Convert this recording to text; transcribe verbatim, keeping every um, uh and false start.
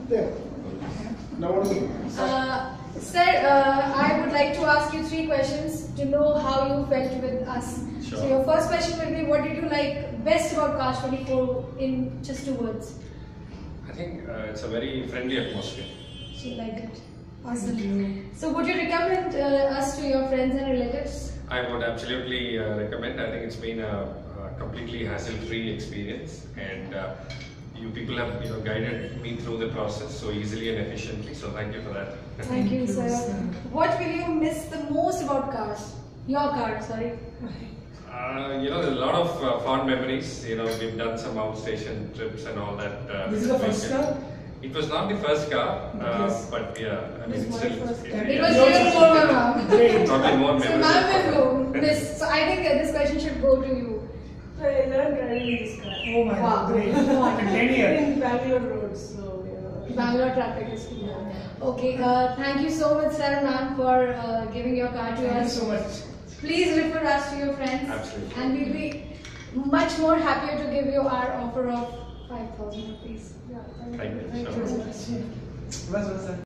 There. Now what do you Uh, sir, uh, I would like to ask you three questions to know how you felt with us. Sure. So your first question will be, what did you like best about Cars twenty-four in just two words? I think uh, it's a very friendly atmosphere. So you liked it. Awesome. So would you recommend uh, us to your friends and relatives? I would absolutely uh, recommend. I think it's been a, a completely hassle-free experience, and uh, you people have you know guided me through the process so easily and efficiently. So thank you for that. Thank you, sir. What will you miss the most about Cars? Your car, sorry. Uh, you know, there's a lot of uh, fond memories. You know, we've done some outstation trips and all that. Uh, This is the first car? It was not the first car, uh, Yes. but yeah, I mean, This it's was still. my first yeah, car. It yeah. was even more, ma'am. Great. Probably more So memorable. ma'am will go. Miss. So I think uh, this question should go to you. So I learned driving this car. Oh my Wow. god, great. And ten years. In Bangalore roads, so you know. Bangalore traffic is cool. Okay, uh, thank you so much, sir, ma'am, for uh, giving your car to Thank you us. so much. Please refer us to your friends. Absolutely. And we'll be much more happier to give you our offer of five thousand rupees. Yeah, Thank you. Thank so you. much. Bas, bas, sir.